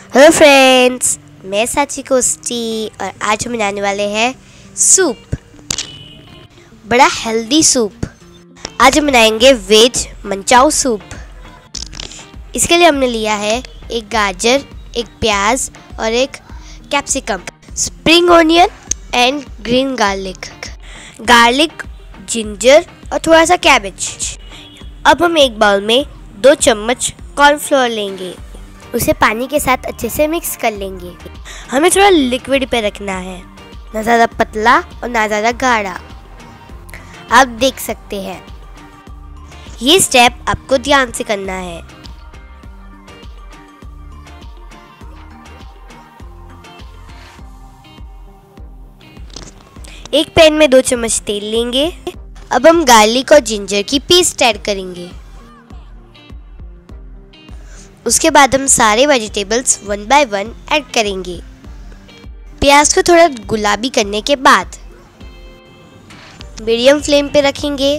Hello friends, मैं साची costly और आज हम बनाने वाले हैं सूप। बड़ा हेल्दी सूप। आज हम बनाएंगे वेज मंचाओ सूप। इसके लिए हमने लिया है एक गाजर, एक प्याज और एक capsicum, spring onion and green garlic, ginger और थोड़ा सा कैबेज। अब हम एक बाउल में 2 चम्मच कॉर्नफ्लोर लेंगे। उसे पानी के साथ अच्छे से मिक्स कर लेंगे। हमें थोड़ा लिक्विड पे रखना है, ना ज़्यादा पतला और ना ज़्यादा गाढ़ा। आप देख सकते हैं, ये स्टेप आपको ध्यान से करना है। एक पैन में 2 चम्मच तेल लेंगे। अब हम गार्लिक और जिंजर की पेस्ट ऐड करेंगे। उसके बाद हम सारे वेजिटेबल्स 1 बाय 1 ऐड करेंगे। प्याज को थोड़ा गुलाबी करने के बाद मीडियम फ्लेम पे रखेंगे।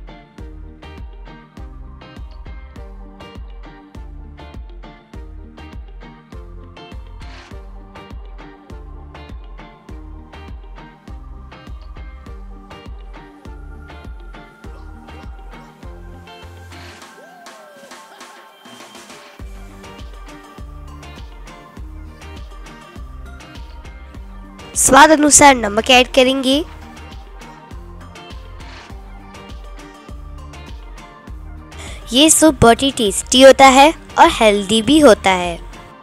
स्वाद अनुसार नमक ऐड करेंगे। ये सूप बहुत ही टेस्टी होता है और हेल्दी भी होता है।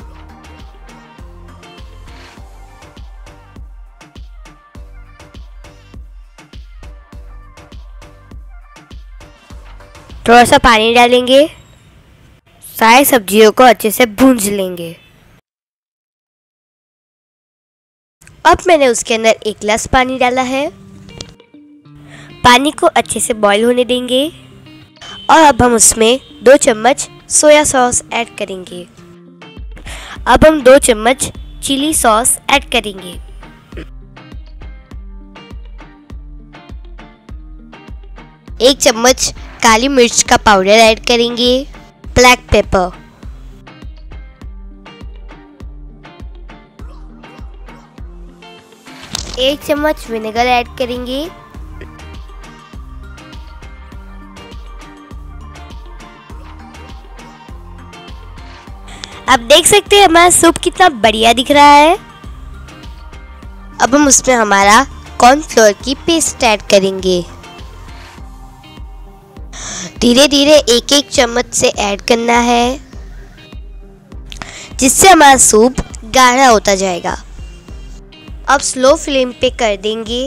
थोड़ा सा पानी डालेंगे। सारी सब्जियों को अच्छे से भूंज लेंगे। अब मैंने उसके अंदर 1 गिलास पानी डाला है। पानी को अच्छे से बॉईल होने देंगे और अब हम उसमें 2 चम्मच सोया सॉस ऐड करेंगे। अब हम 2 चम्मच चिली सॉस ऐड करेंगे। एक चम्मच काली मिर्च का पाउडर ऐड करेंगे। ब्लैक पेपर, 1 चम्मच विनेगर ऐड करेंगे। आप देख सकते हैं हमारा सूप कितना बढ़िया दिख रहा है। अब हम उसमें हमारा कॉर्नफ्लोर की पेस्ट ऐड करेंगे। धीरे धीरे 1-1 चम्मच से ऐड करना है, जिससे हमारा सूप गाढ़ा होता जाएगा। अब स्लो फ्लेम पे कर देंगे।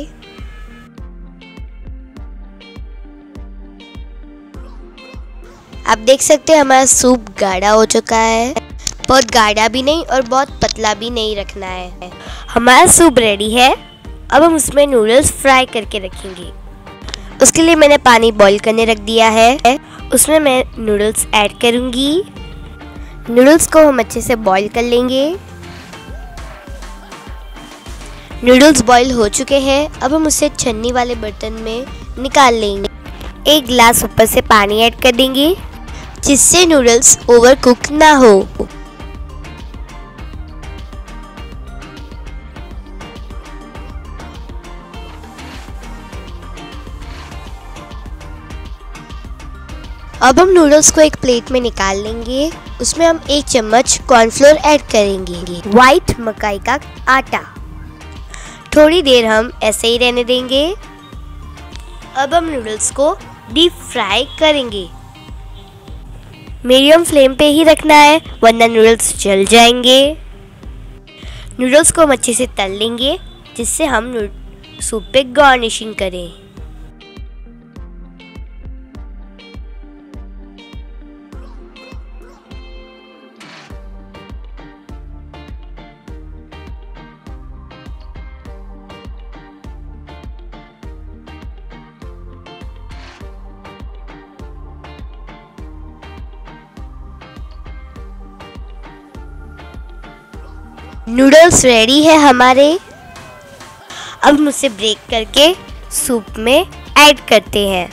आप देख सकते हैं हमारा सूप गाढ़ा हो चुका है। बहुत गाढ़ा भी नहीं और बहुत पतला भी नहीं रखना है। हमारा सूप रेडी है। अब हम उसमें नूडल्स फ्राई करके रखेंगे। उसके लिए मैंने पानी बॉईल करने रख दिया है। उसमें मैं नूडल्स ऐड करूँगी। नूडल्स को हम अच्छे से बॉईल कर लेंगे। नूडल्स बॉईल हो चुके हैं। अब हम उसे छन्नी वाले बर्तन में निकाल लेंगे। 1 गिलास ऊपर से पानी ऐड कर देंगे, जिससे नूडल्स ओवर कुक ना हो। अब हम नूडल्स को एक प्लेट में निकाल लेंगे। उसमें हम 1 चम्मच कॉर्नफ्लोर ऐड करेंगे। व्हाइट मकाई का आटा। थोड़ी देर हम ऐसे ही रहने देंगे। अब हम नूडल्स को डीप फ्राई करेंगे। मीडियम फ्लेम पे ही रखना है, वरना नूडल्स जल जाएंगे। नूडल्स को हम अच्छे से तल लेंगे, जिससे हम सूप पे गार्निशिंग करें। नूडल्स रेडी है हमारे। अब हम उसे ब्रेक करके सूप में ऐड करते हैं।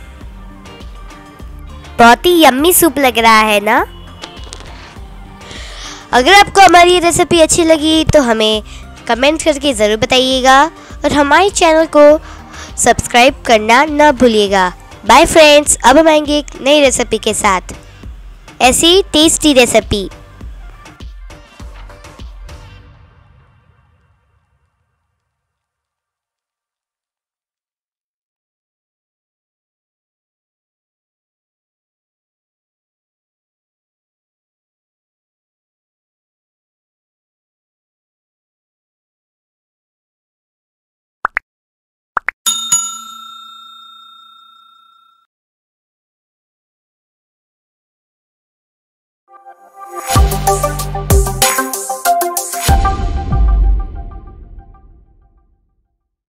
बहुत ही यम्मी सूप लग रहा है ना। अगर आपको हमारी ये रेसिपी अच्छी लगी तो हमें कमेंट करके ज़रूर बताइएगा और हमारे चैनल को सब्सक्राइब करना न भूलिएगा। बाय फ्रेंड्स, अब हम आएंगे एक नई रेसिपी के साथ, ऐसी टेस्टी रेसिपी।